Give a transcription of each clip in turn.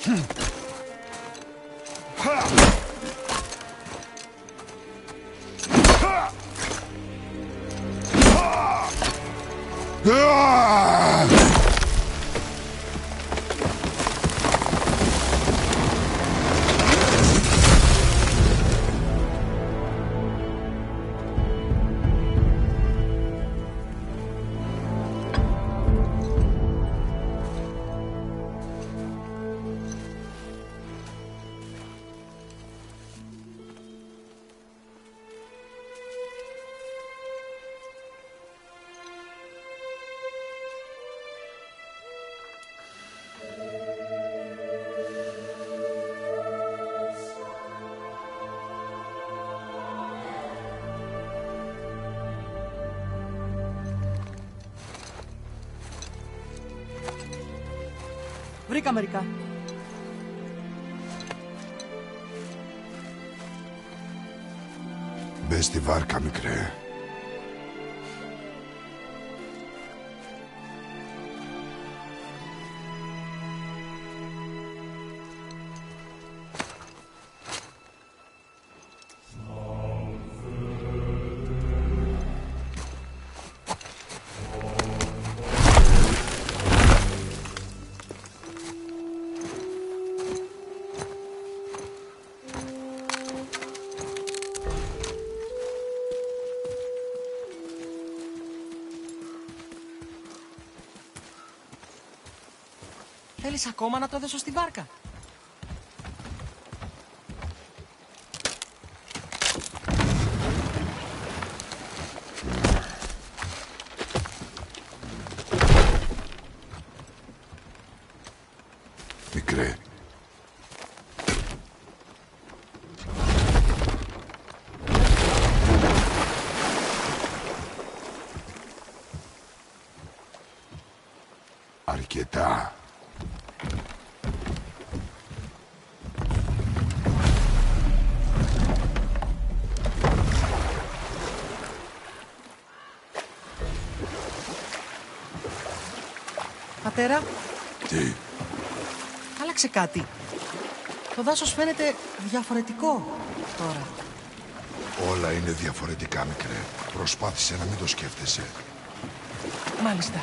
Βρήκα μερικά. Μπες στη βάρκα, μικρέ. Θέλεις ακόμα να το δώσω στη βάρκα? Μικρέ. Αρκετά. Πατέρα, Τι? άλλαξε κάτι. Το δάσος φαίνεται διαφορετικό τώρα. Όλα είναι διαφορετικά, μικρέ. Προσπάθησε να μην το σκέφτεσαι. Μάλιστα.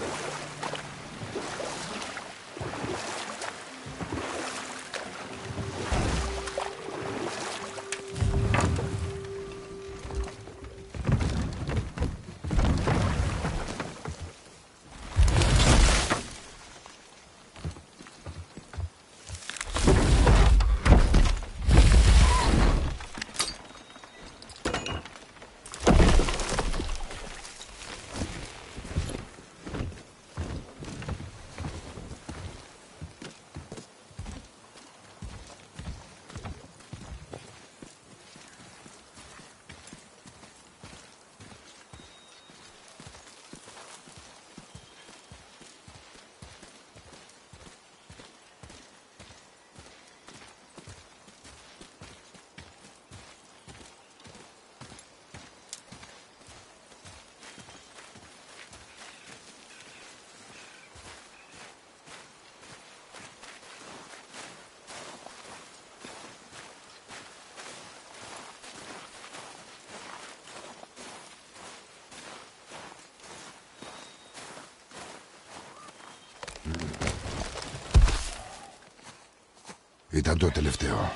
Ήταν το τελευταίο.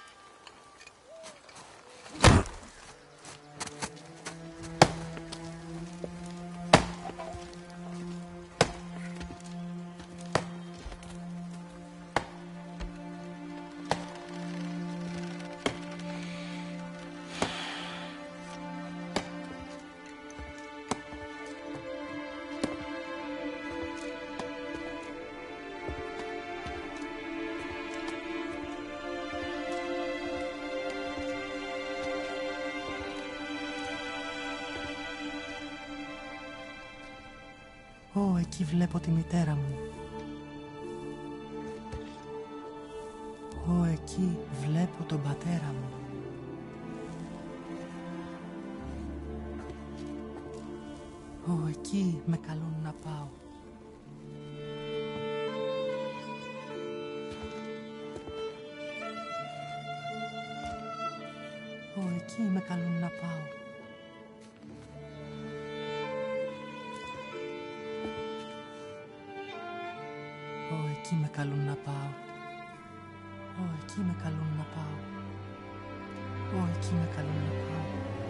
Εκεί βλέπω τη μητέρα μου. Εκεί βλέπω τον πατέρα μου. Εκεί με καλούν να πάω. εκεί με καλούν να πάω. Εκεί με καλούν να πάω. Εκεί με καλούν να πάω. Εκεί με καλούν να πάω.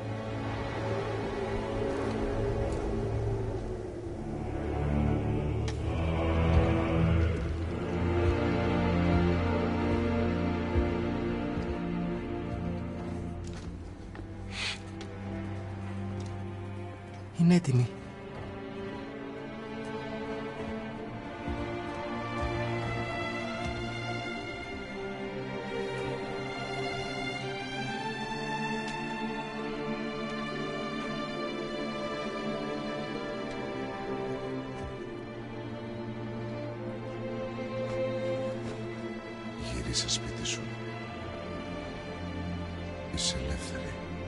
Είναι έτοιμη. Γύρισε σπίτι σου. Είσαι ελεύθερη.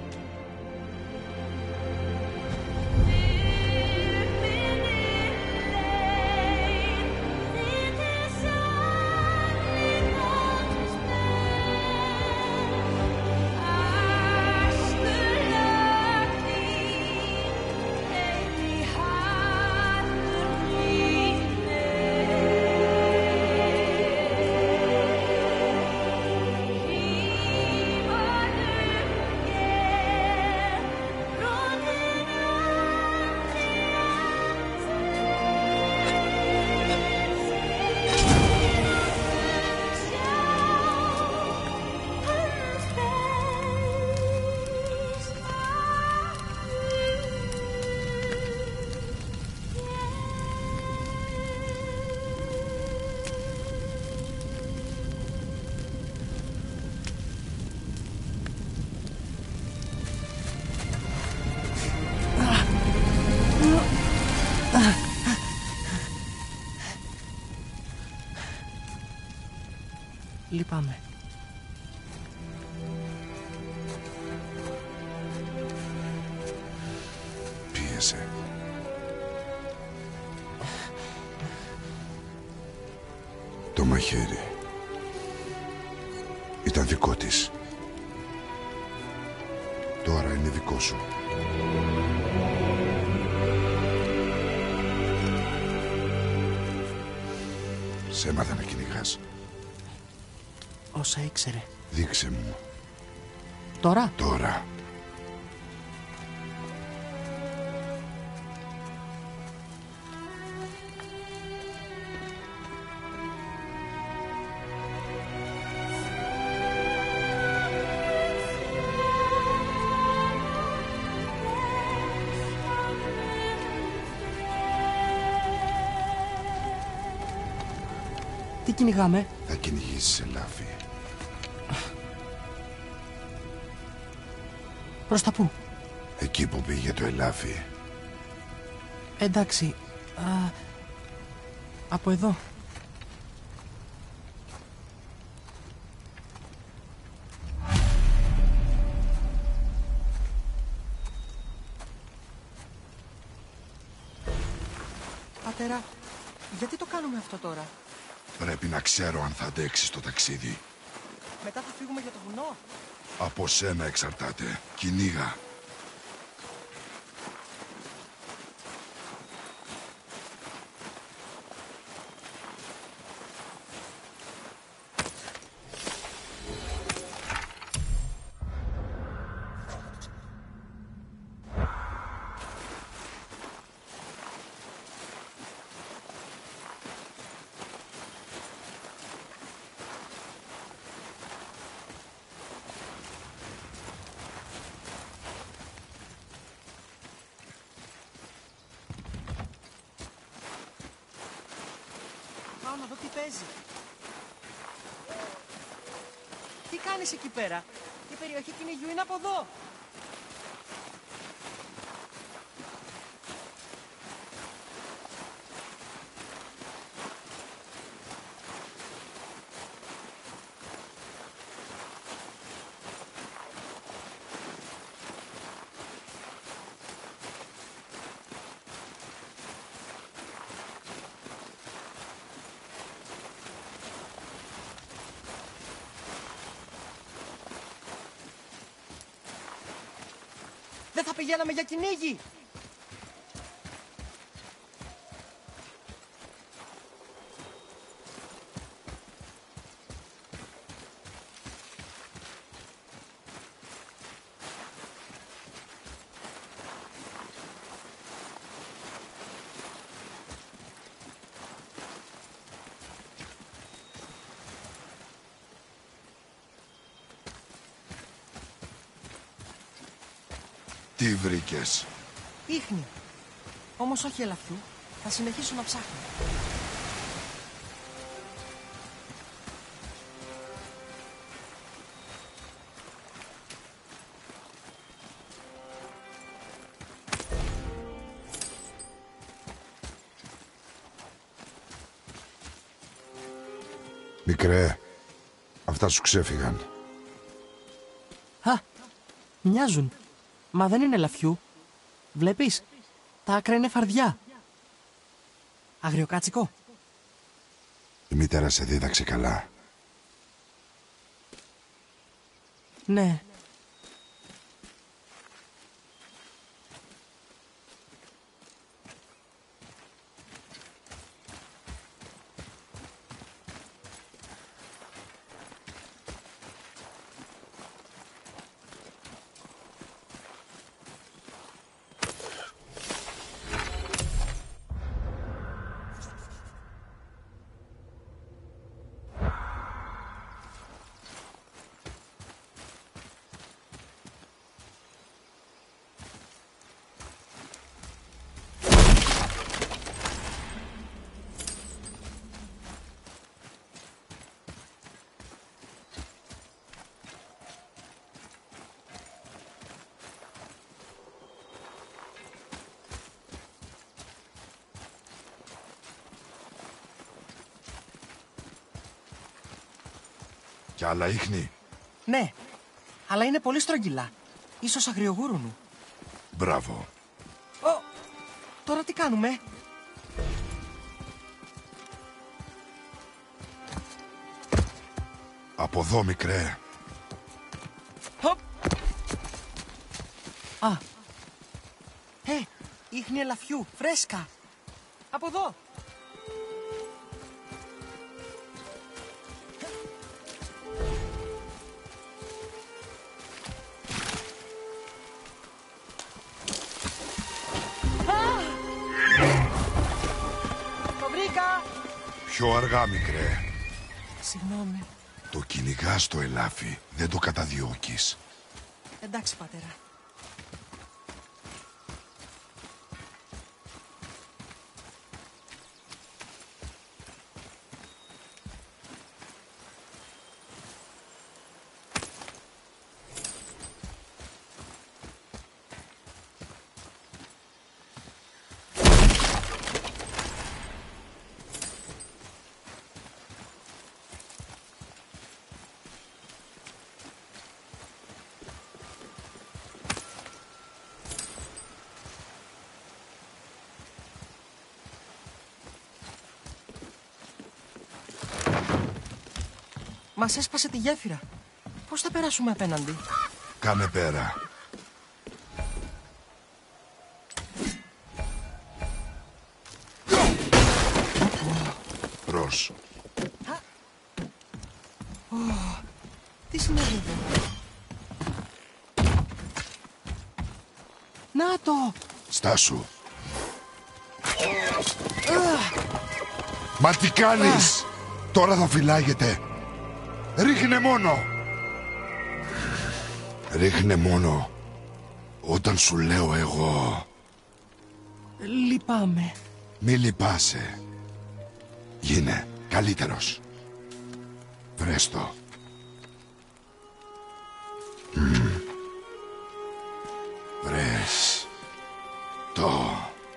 Λυπάμαι. Πίεσε. Το μαχαίρι ήταν δικό της. Τώρα είναι δικό σου. Σε έμαθα να κυνηγάς. Όσα ήξερε. Δείξε μου. Τώρα. Τώρα. Τι κυνηγάμε? Θα κυνηγήσεις ελάφι. Προς τα πού? Εκεί που πήγε το ελάφι. Εντάξει. Από εδώ. Πατέρα, γιατί το κάνουμε αυτό τώρα? Πρέπει να ξέρω αν θα αντέξεις το ταξίδι. Μετά θα φύγουμε για το βουνό. Από σένα εξαρτάται. Κυνήγα. Πάω να δω τι παίζει. Τι κάνεις εκεί πέρα? Η περιοχή κυνηγιού είναι από εδώ. θα πηγαίναμε για κυνήγι. Τι βρήκες? Ίχνη. Όμως όχι ελαφιού. Θα συνεχίσω να ψάχνω. Μικρέ, αυτά σου ξέφυγαν. Α, μοιάζουν. Μα δεν είναι ελαφιού. Βλέπεις, τα άκρα είναι φαρδιά. Αγριοκάτσικο. Η μητέρα σε δίδαξε καλά. Ναι. Κι άλλα ίχνη. Ναι, αλλά είναι πολύ στρογγυλά. Ίσως αγριογούρουνου. Μπράβο. Ω, τώρα τι κάνουμε? Από εδώ, μικρέ. Χοπ. Α. Ίχνη ελαφιού, φρέσκα. Από εδώ. Το βρήκα. Πιο αργά, μικρέ. Συγγνώμη. Το κυνηγάς το ελάφι, δεν το καταδιώκεις. Εντάξει, πατέρα. Μας έσπασε τη γέφυρα. Πώς θα περάσουμε απέναντι? Κάνε πέρα. Ρος. Τι συνέβη εδώ? Να το! Στάσου. Μα τι κάνεις? Τώρα θα φυλάγεται. Ρίχνε μόνο. Ρίχνε μόνο όταν σου λέω εγώ. Λυπάμαι. Μη λυπάσαι. Γίνε καλύτερος. Βρες το. Βρες το.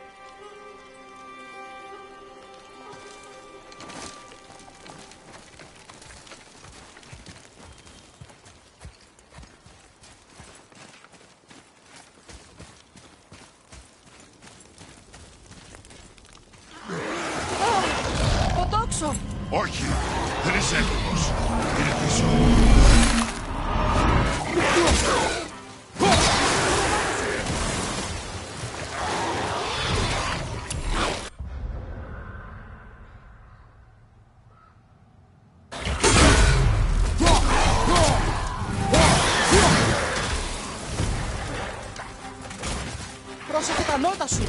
Το τόξο! Όχι, δεν είσαι έτοιμος. Είναι πίσω. τα νότα σου!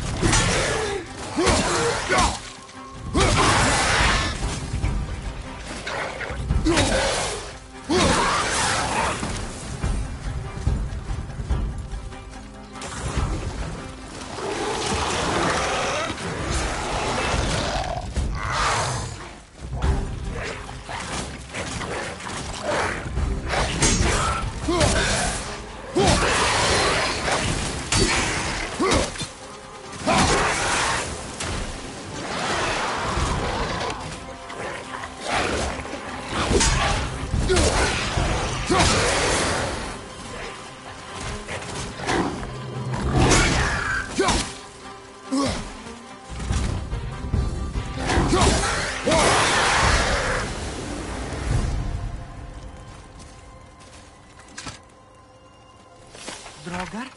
Ντρόγκαρ.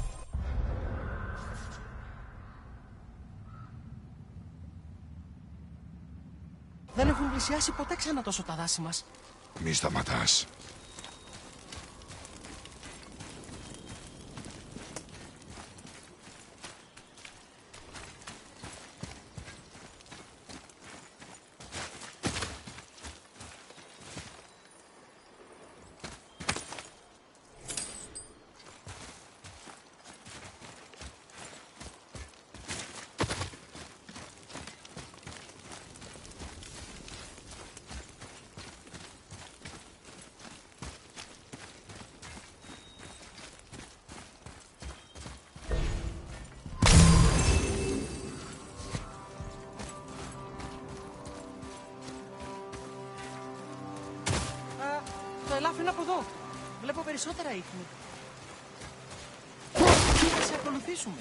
Δεν έχουν πλησιάσει ποτέ ξανά τόσο τα δάση μας. Μη σταματάς. Το ελάφι είναι από εδώ. Βλέπω περισσότερα ίχνη. Θα σε ακολουθήσουμε.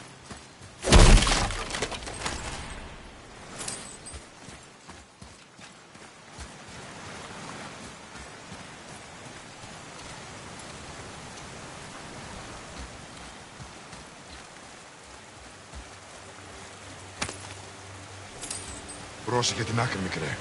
Πρόσεχε την άκρη, μικρέ.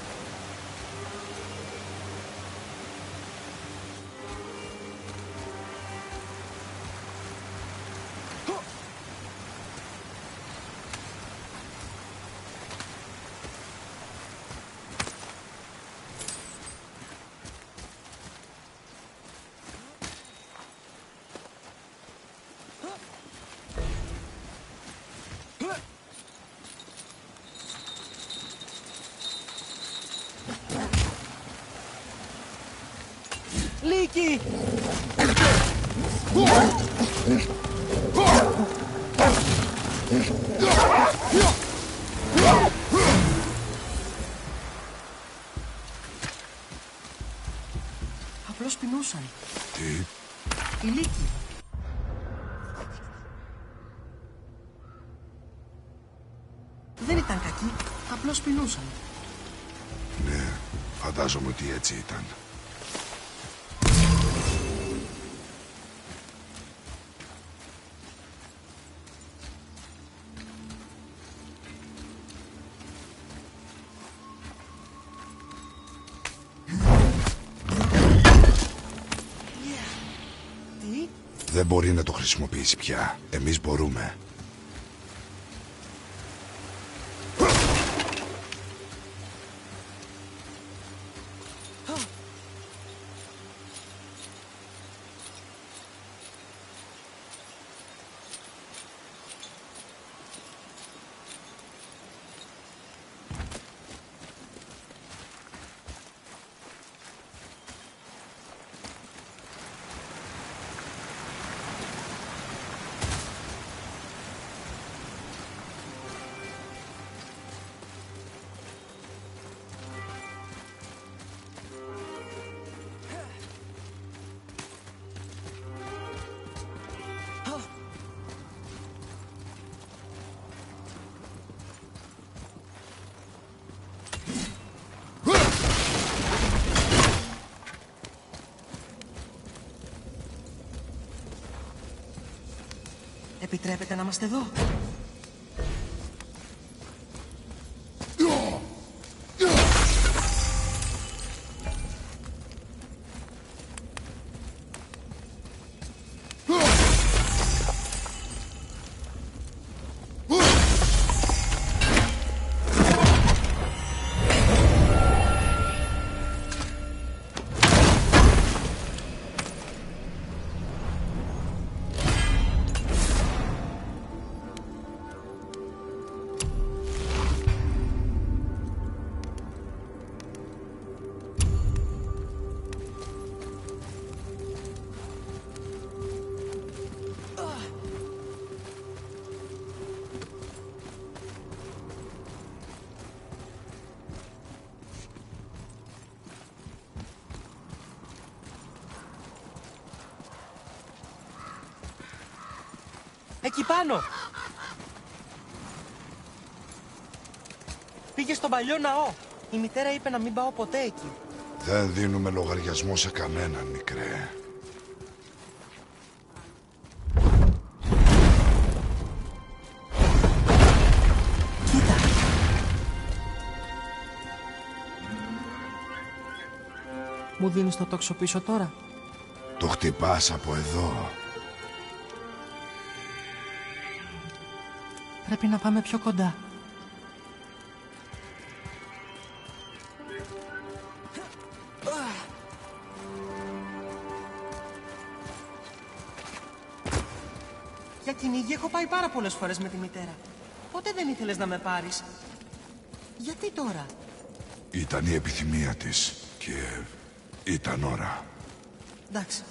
Λίκη! Απλώς πεινούσαν. Τι? Οι Λίκοι. Δεν ήταν κακοί, απλώς πεινούσαν. Ναι, φαντάζομαι ότι έτσι ήταν. Δεν μπορεί να το χρησιμοποιήσει πια. Εμείς μπορούμε. Επιτρέπετε να είμαστε εδώ? Εκεί πάνω! Πήγε στον παλιό ναό. Η μητέρα είπε να μην πάω ποτέ εκεί. Δεν δίνουμε λογαριασμό σε κανέναν, μικρέ. Κοίτα. Μου δίνεις το τόξο πίσω τώρα? Το χτυπάς από εδώ. Πρέπει να πάμε πιο κοντά. Για κυνήγι έχω πάει πάρα πολλές φορές με τη μητέρα. Ποτέ δεν ήθελες να με πάρεις. Γιατί τώρα? Ήταν η επιθυμία της και ήταν ώρα. Εντάξει.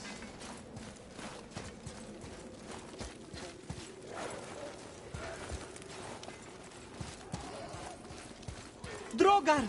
Ντρόγκαρ!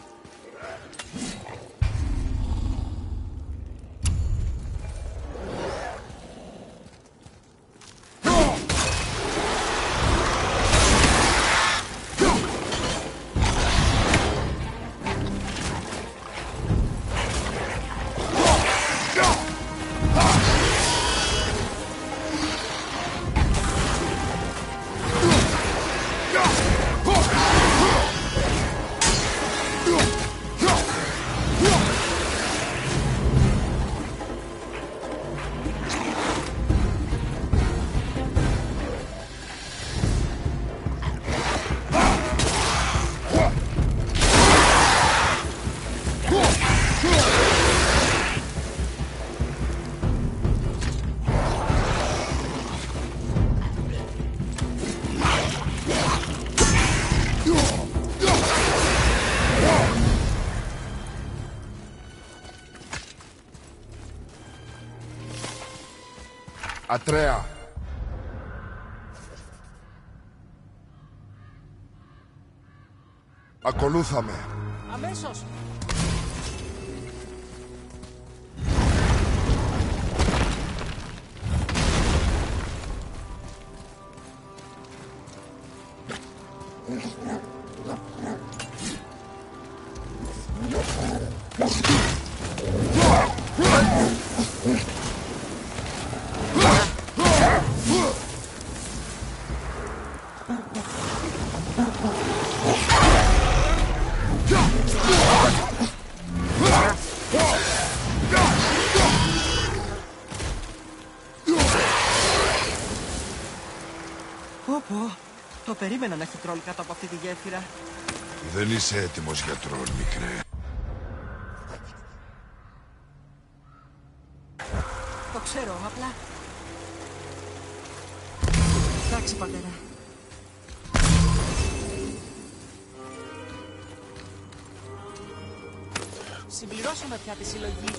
Ατρέα! Ακολούθαμε! Αμέσως! Το περίμενα να έχει τρόλ κάτω από αυτή τη γέφυρα. Δεν είσαι έτοιμος για τρόλ, μικρέ. Το ξέρω, απλά... Εντάξει, πατέρα. Συμπληρώσαμε πια τη συλλογή.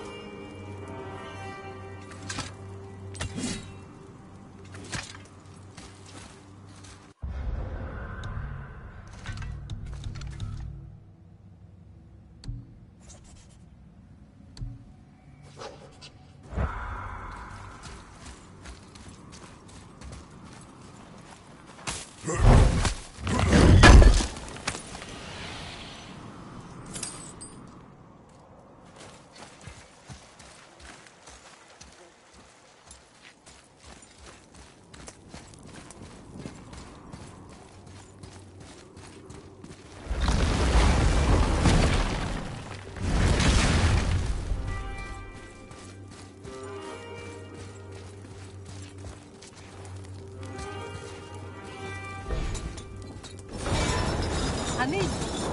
Ανοίγει.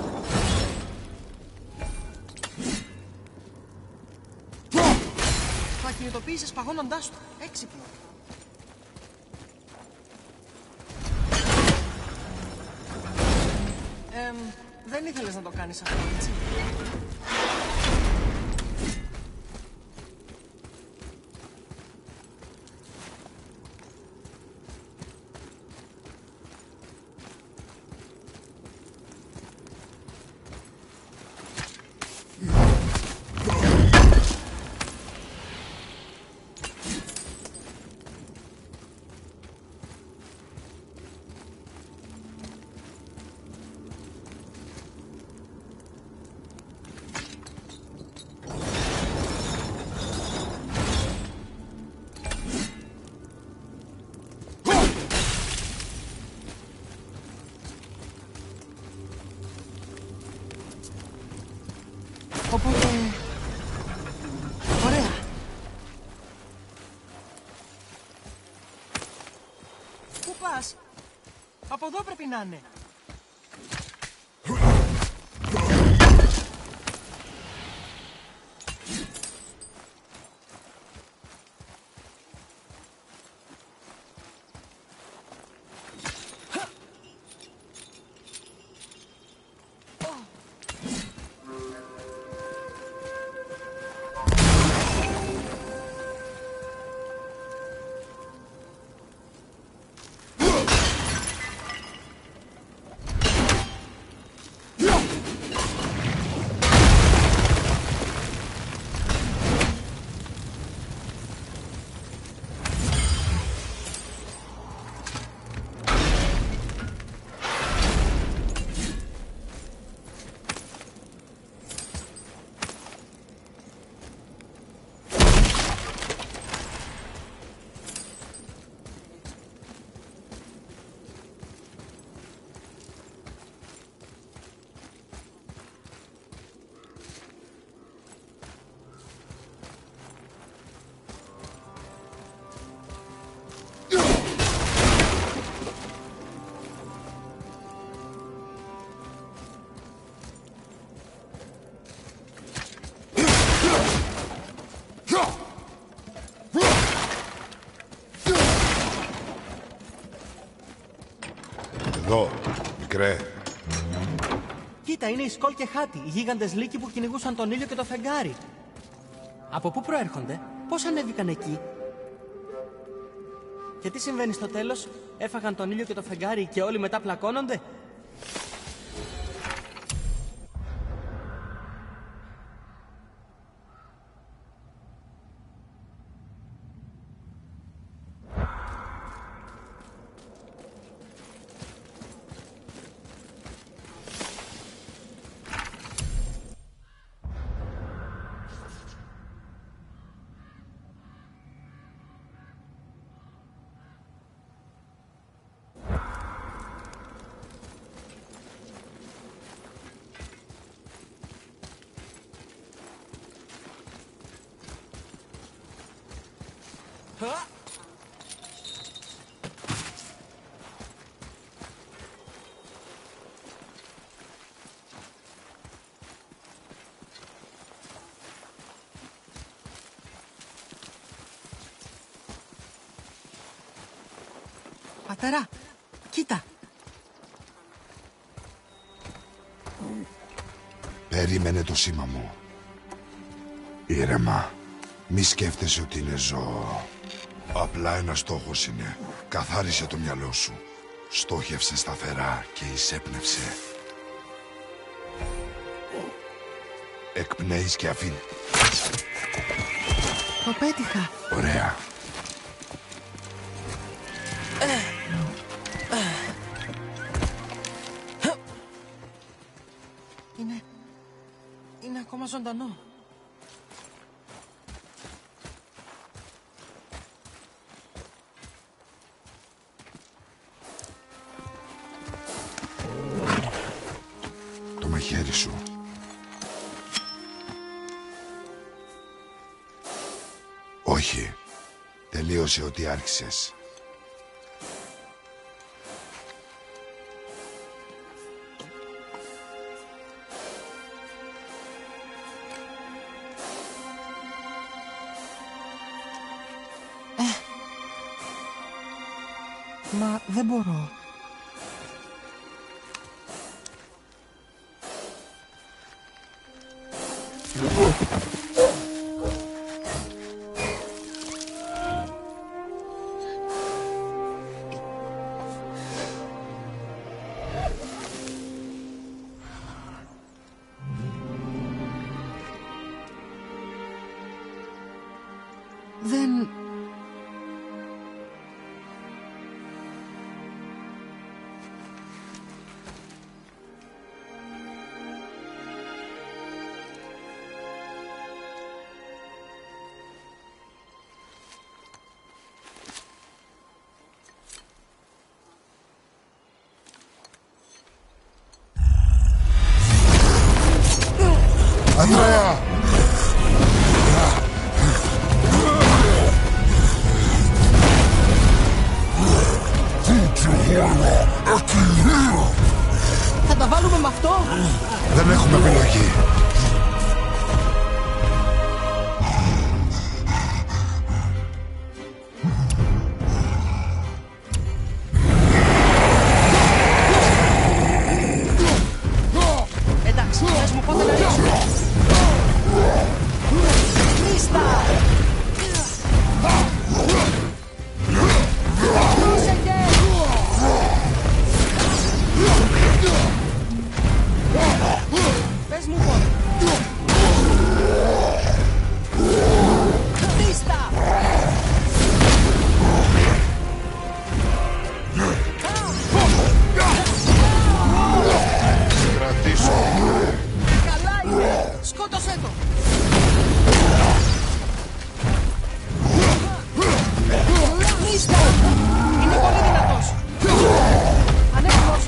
Το ακινητοποίησες παγώνοντάς το. Έξυπνο. Δεν ήθελες να το κάνεις αυτό, έτσι? Οπότε... Ωραία. Πού πας? Από εδώ πρέπει να είναι. Εδώ, μικρέ. Κοίτα, είναι η Σκόλ και Χάτι, οι γίγαντες λύκοι που κυνηγούσαν τον ήλιο και το φεγγάρι. Από πού προέρχονται, πώς ανέβηκαν εκεί? Και τι συμβαίνει στο τέλος, έφαγαν τον ήλιο και το φεγγάρι και όλοι μετά πλακώνονται? Πατέρα, κοίτα. Περίμενε το σήμα μου. Ήρεμα. Μη σκέφτεσαι ότι είναι ζώο. Απλά ένας στόχος είναι. Καθάρισε το μυαλό σου. Στόχευσε σταθερά και εισέπνευσε. Εκπνέεις και αφήνει. Το πέτυχα. Ωραία. Είναι ακόμα ζωντανό. Το μαχαίρι σου. Όχι. Τελείωσε ό,τι άρχισες. Μα δεν μπορώ. Δεν... Ανδρέα! αυτό. Δεν έχουμε επιλογή. Εντάξει, πες μου πότε να ρίξουμε. Μίστα! Πρόσεχε! Πες μου πότε. Μίστα! Κρατήσω. Καλά είναι! Σκότωσέ το! Μίστα! Είναι πολύ δυνατός! Ανέχμος!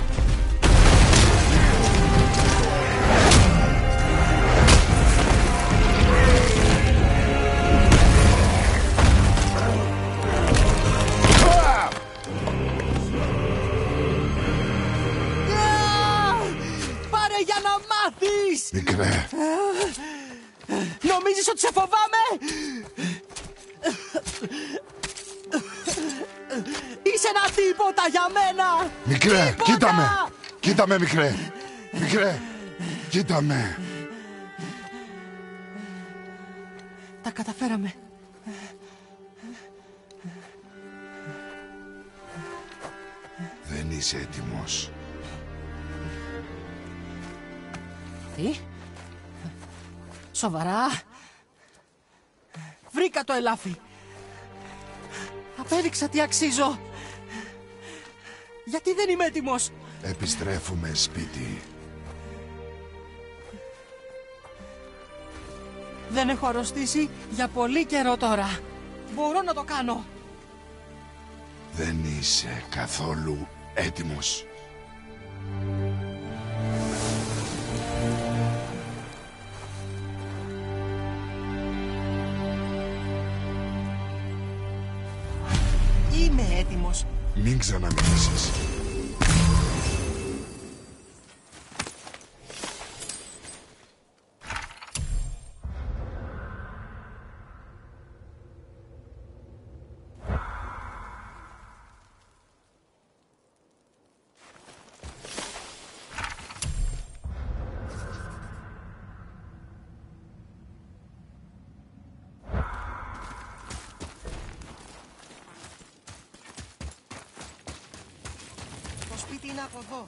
Πάρε για να μάθεις! Μικρέ, Νομίζεις ότι σε φοβάμαι? Είσαι ένα τίποτα για μένα! μικρέ, Τίποτα! κοίτα με. Κοίτα με, μικρέ. Μικρέ, κοίτα με. Τα καταφέραμε. Δεν είσαι έτοιμος. Τι? Σοβαρά? Βρήκα το ελάφι. Απέδειξα τι αξίζω. Γιατί δεν είμαι έτοιμος? Επιστρέφουμε σπίτι. Δεν έχω αρρωστήσει για πολύ καιρό τώρα. Μπορώ να το κάνω. Δεν είσαι καθόλου έτοιμος. Είμαι έτοιμος. Μην ξαναμιλήσεις. Το σπίτι είναι από εδώ.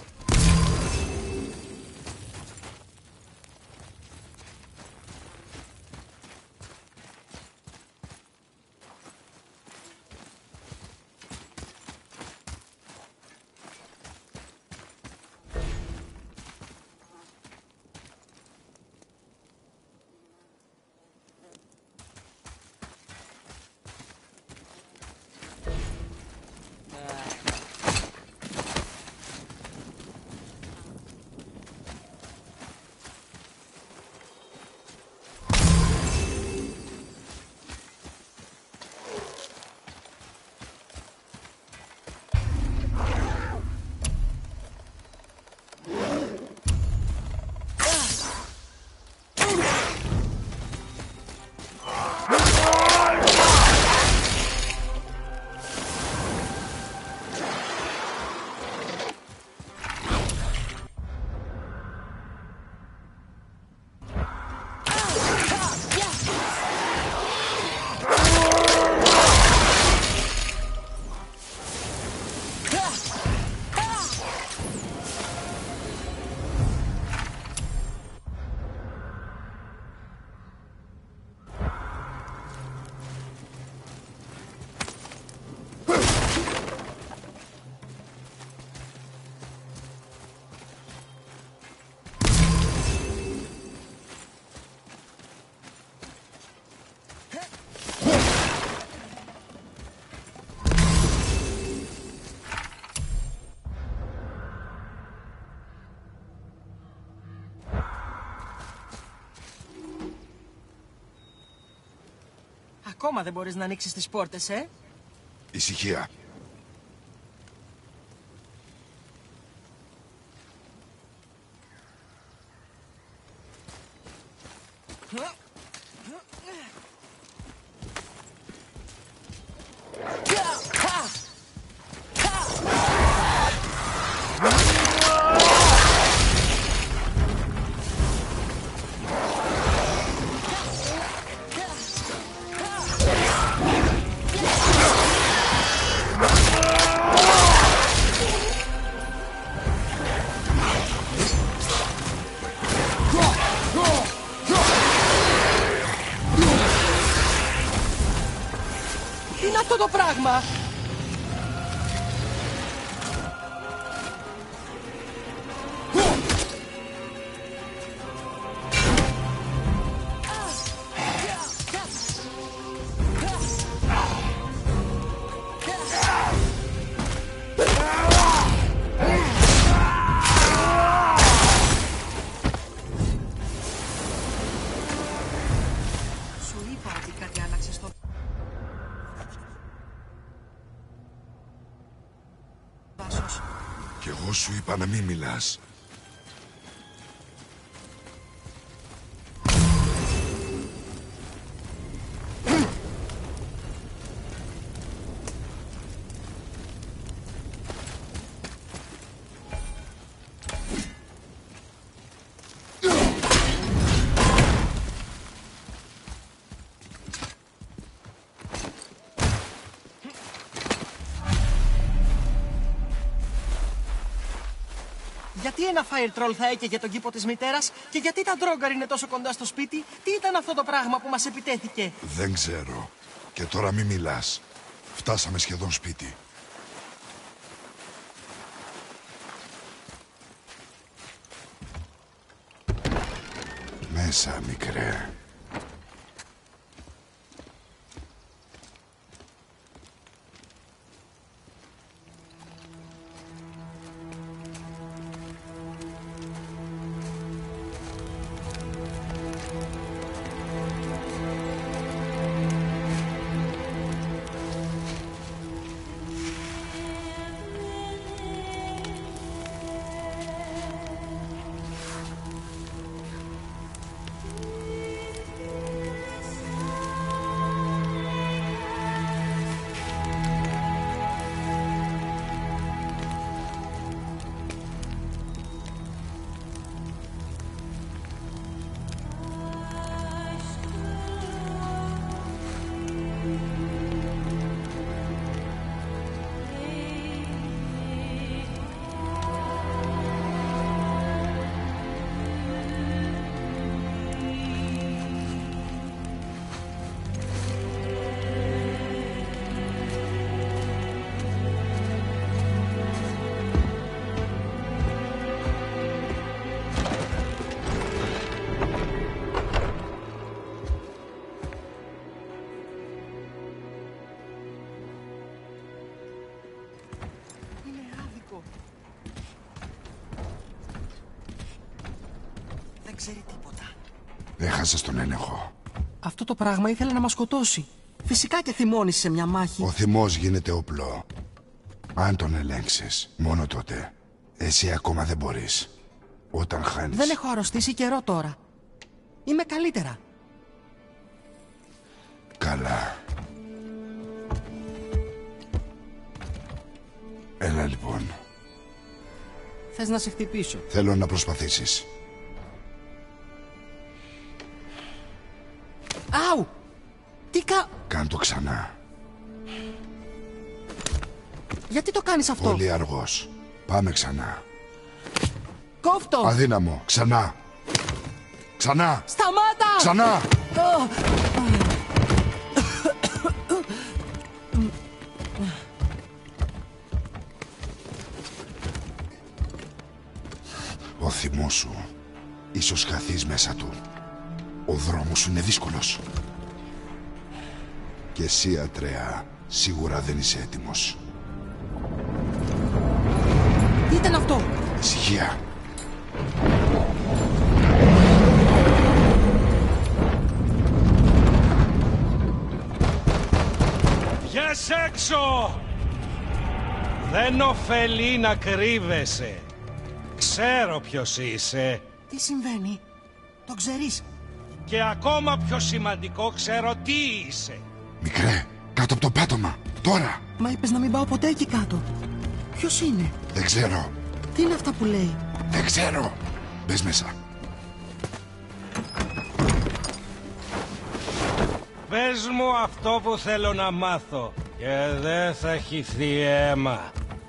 Ακόμα δεν μπορείς να ανοίξεις τις πόρτες, Ησυχία. Τι είναι αυτό το πράγμα? Σου είπα ότι κάτι άλλαξε στο... δάσος. Κι εγώ σου είπα να μην μιλάς. Γιατί ένα fire troll θα έκαιγε τον κήπο της μητέρας και γιατί τα Ντρόγκαρ είναι τόσο κοντά στο σπίτι? Τι ήταν αυτό το πράγμα που μας επιτέθηκε? Δεν ξέρω. Και τώρα μην μιλάς. Φτάσαμε σχεδόν σπίτι. Μέσα, μικρέ. Δεν ξέρει τίποτα. Έχασες τον έλεγχο. Αυτό το πράγμα ήθελε να μας σκοτώσει. Φυσικά και θυμώνεις σε μια μάχη. Ο θυμός γίνεται όπλο. Αν τον ελέγξεις, μόνο τότε. Εσύ ακόμα δεν μπορείς. Όταν χάνεις... Δεν έχω αρρωστήσει καιρό τώρα. Είμαι καλύτερα. Καλά. Έλα λοιπόν. Θες να σε χτυπήσω? Θέλω να προσπαθήσεις. Άου! Κάν το ξανά. Γιατί το κάνεις αυτό? Πολύ αργός. Πάμε ξανά. Κόφτο! Αδύναμο. Ξανά. Ξανά. Σταμάτα! Ξανά. Ο θυμός σου ίσως χαθείς μέσα του. Ο δρόμος σου είναι δύσκολος. Και εσύ, Ατρέα, σίγουρα δεν είσαι έτοιμος. Τι ήταν αυτό? Ησυχία. Βγες έξω! Δεν ωφελεί να κρύβεσαι. Ξέρω ποιος είσαι. Τι συμβαίνει? Το ξέρεις? Και ακόμα πιο σημαντικό, ξέρω τι είσαι. Μικρέ, κάτω από το πάτωμα, τώρα. Μα είπες να μην πάω ποτέ εκεί κάτω. Ποιος είναι? Δεν ξέρω. Τι είναι αυτά που λέει? Δεν ξέρω. Μπες μέσα. Πες μου αυτό που θέλω να μάθω και δεν θα χυθεί αίμα.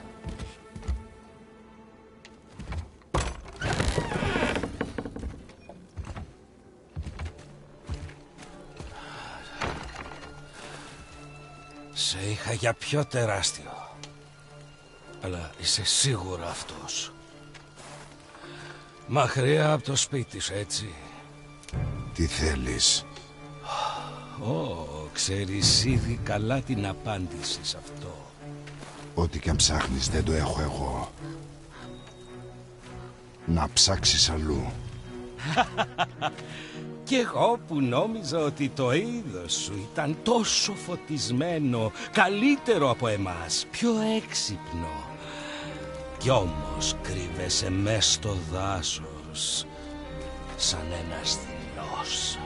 Σε είχα για πιο τεράστιο. Αλλά είσαι σίγουρα αυτός. Μακριά από το σπίτι σου, έτσι. Τι θέλεις? Ξέρεις ήδη καλά την απάντηση σε αυτό. Ό,τι και αν ψάχνεις δεν το έχω εγώ. Να ψάξεις αλλού. Κι εγώ που νόμιζα ότι το είδος σου ήταν τόσο φωτισμένο, καλύτερο από εμάς, πιο έξυπνο. Κι όμως κρύβεσαι μες στο δάσος, σαν ένας δειλός.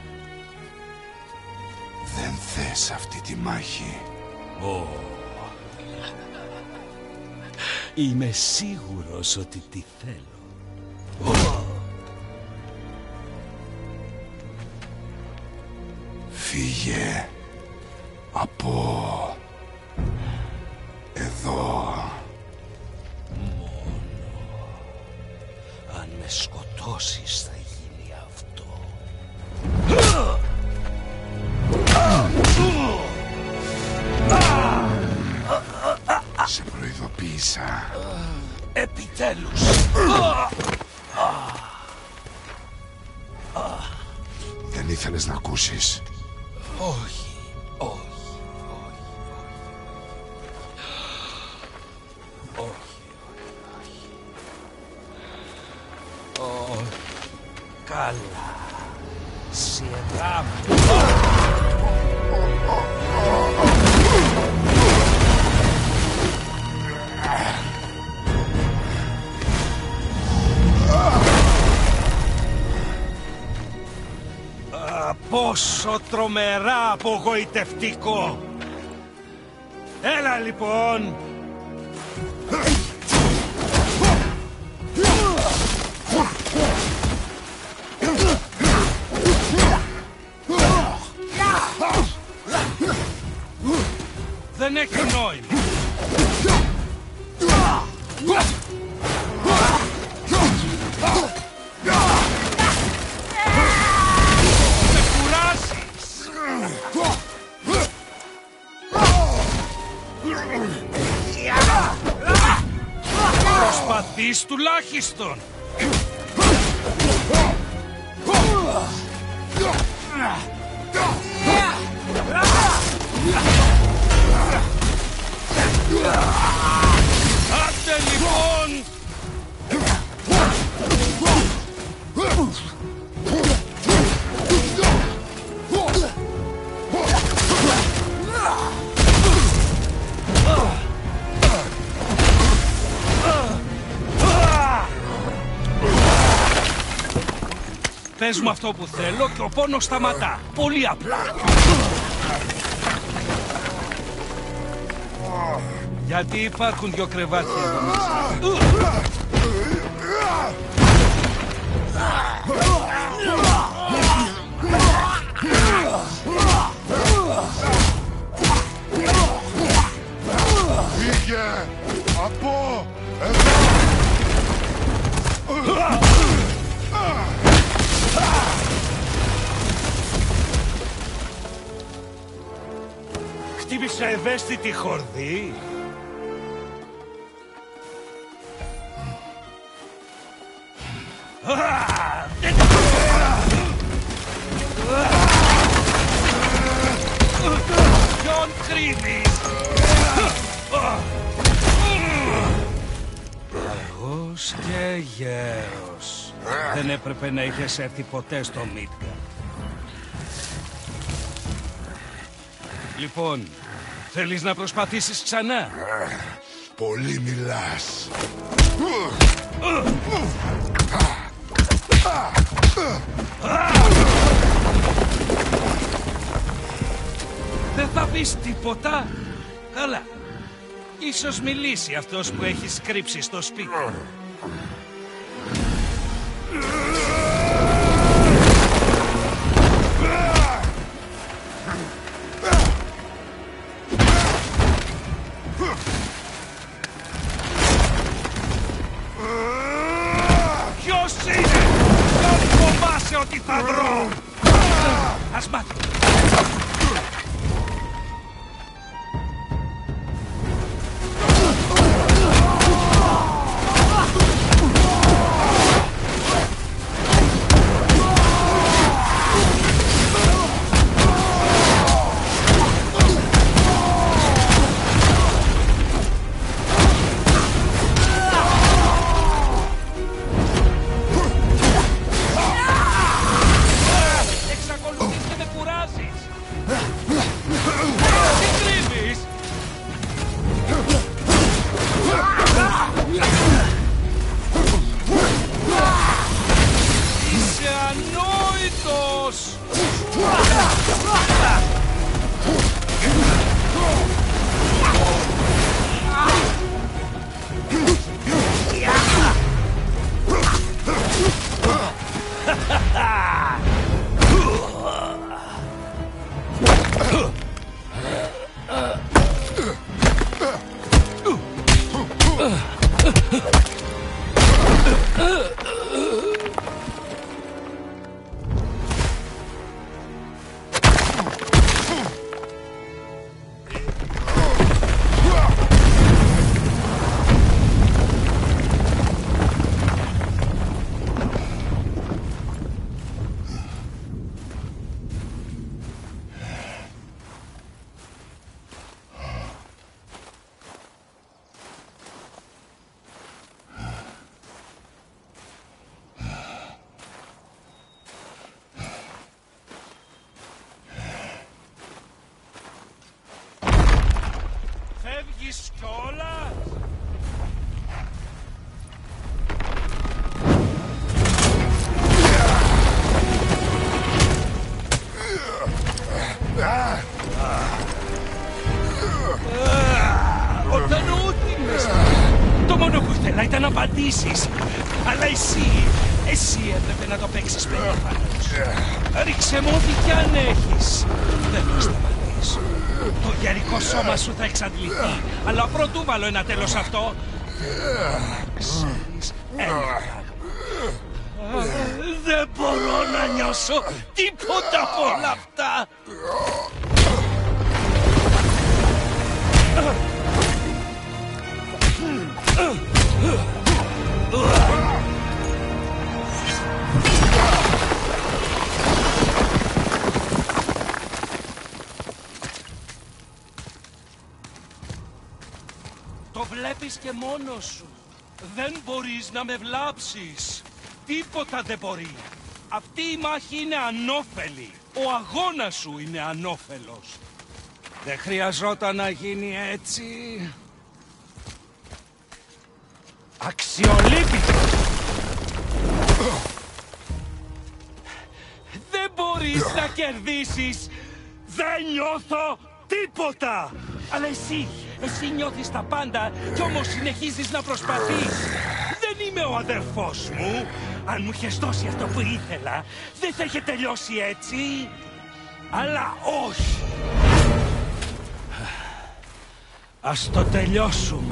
Δεν θες αυτή τη μάχη. Είμαι σίγουρος ότι τη θέλω. Φύγε από εδώ. Μόνο αν με σκοτώσεις θα γίνει αυτό. Σε προειδοποίησα. Επιτέλους. Δεν ήθελες να ακούσεις? Όχι. Καλά. Σειρά μου. Πόσο τρομερά απογοητευτικό. Έλα λοιπόν. Δεν έχει νόημα. Προσπαθείς τουλάχιστον. Άντε λοιπόν. Πες μου αυτό που θέλω και ο πόνος σταματά. Πολύ απλά. Γιατί υπάρχουν δυο κρεβάτια εδώ μέσα. Φύγε από εδώ. Χτύπησε ευαίσθητη χορδή. Ποιον κρύβεις? Αργός και γέρος. Δεν έπρεπε να είχες έρθει ποτέ στο Μίτγαρντ. Λοιπόν, θέλεις να προσπαθήσεις ξανά? Πολύ μιλάς. βλέπεις τίποτα? Καλά. Ίσως μιλήσει αυτός που έχει κρύψει στο σπίτι. Ποιος είναι? Ποιος φοβάσαι ότι θα βρω? Ας μάθω. Φεύγεις κιόλας? Όταν ούτε μέσα. Το μόνο που ήθελα ήταν να απαντήσεις. Αλλά εσύ έπρεπε να το παίξεις περήφανος. Ρίξε μου ό,τι κι αν έχεις. Δεν θα σταματήσω. Το γερικό σώμα σου θα εξαντληθεί. Αλλά πρωτού βάλω ένα τέλος αυτό. Ξέρεις ένα πράγμα. Δεν μπορώ να νιώσω τίποτα από όλα αυτά. Το βλέπεις και μόνος σου. Δεν μπορείς να με βλάψεις. Τίποτα δεν μπορεί. Αυτή η μάχη είναι ανώφελη. Ο αγώνας σου είναι ανώφελος. Δεν χρειαζόταν να γίνει έτσι. Αξιολύπητο. Δεν μπορείς να κερδίσεις. Δεν νιώθω τίποτα. Αλλά εσύ νιώθεις τα πάντα κι όμως συνεχίζεις να προσπαθείς. Δεν είμαι ο αδερφός μου. Αν μου είχες δώσει αυτό που ήθελα, δεν θα είχε τελειώσει έτσι. Αλλά όχι. Ας το τελειώσουμε.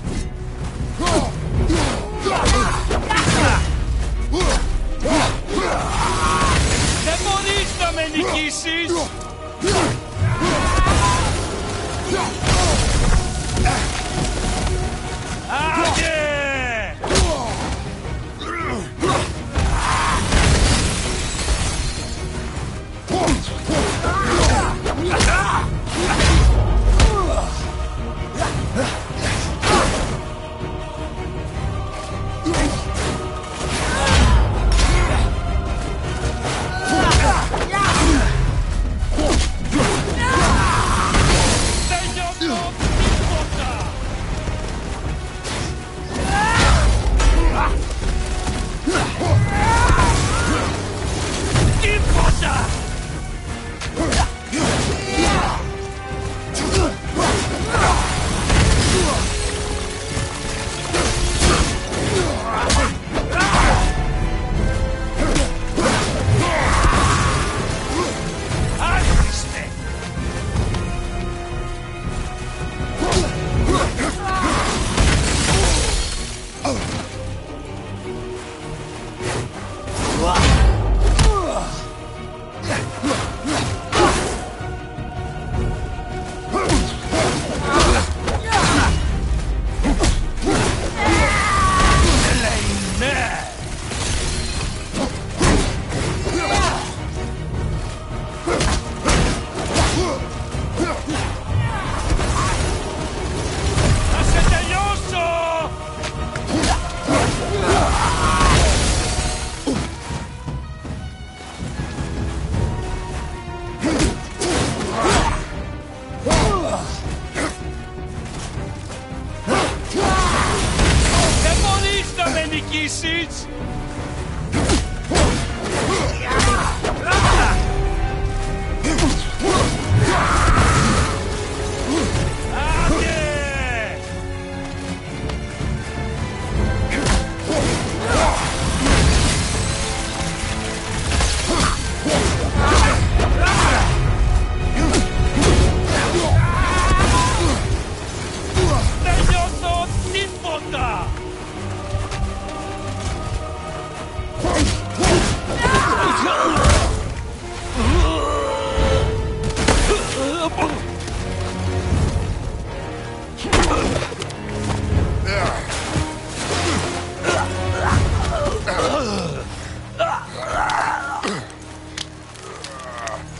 Δεν μπορείς να με νικήσεις. Άντε!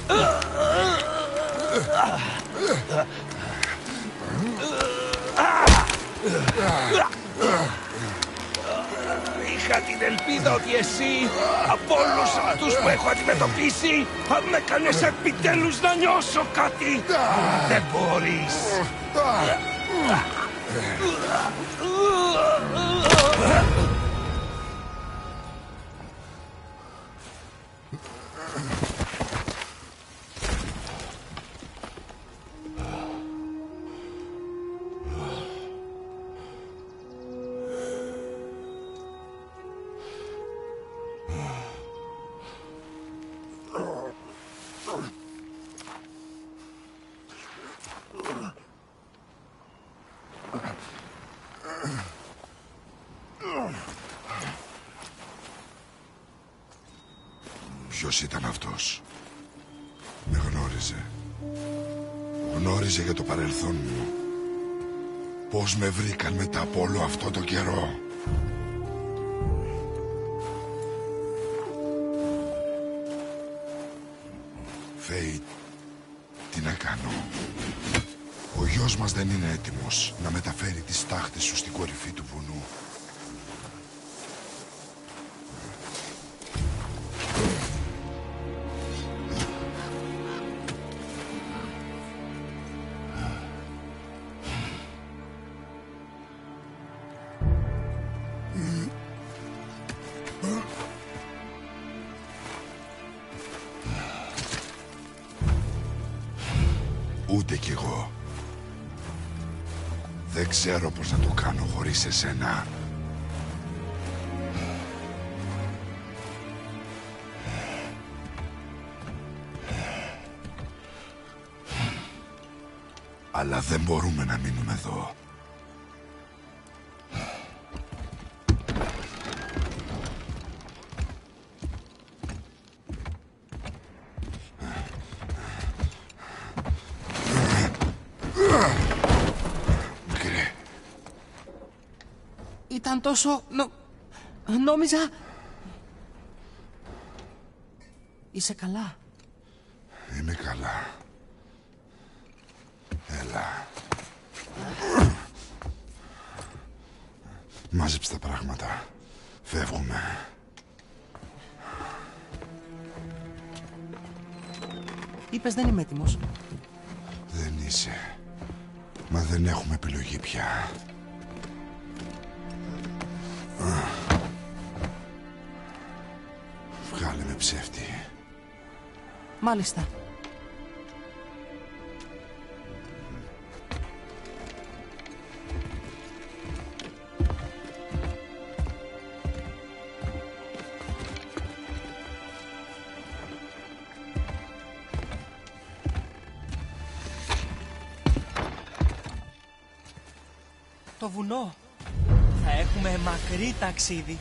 Είχα την ελπίδα ότι εσύ, από όλους αυτούς που έχω αντιμετωπίσει, θα με κάνεις επιτέλους να νιώσω κάτι. Δεν μπορείς. Ποιος ήταν αυτός? Με γνώριζε. Γνώριζε για το παρελθόν μου. Πώς με βρήκαν μετά από όλο αυτό το καιρό. Φέι, τι να κάνω? Ο γιος μας δεν είναι έτοιμος να μεταφέρει τις τάχτες σου στην κορυφή του βουνού. Ούτε κι εγώ. Δεν ξέρω πώς να το κάνω χωρίς εσένα. Αλλά δεν μπορούμε να μείνουμε εδώ. Ήταν τόσο... νόμιζα... Είσαι καλά? Είμαι καλά. Έλα. Μάζεψε τα πράγματα. Φεύγουμε. Είπες δεν είμαι έτοιμος. Δεν είσαι. Μα δεν έχουμε επιλογή πια. Βγάλε με ψεύτη. Μάλιστα. Το βουνό. Θα έχουμε μακρύ ταξίδι.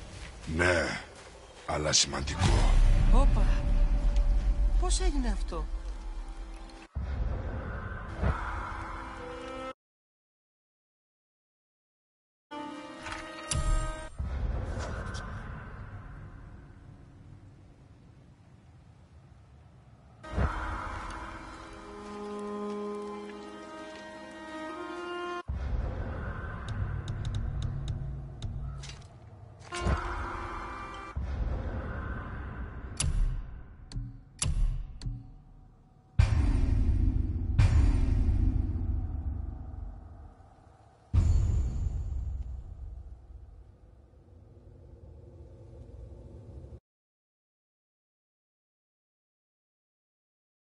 Ναι, αλλά σημαντικό. Όπα. Πώς έγινε αυτό?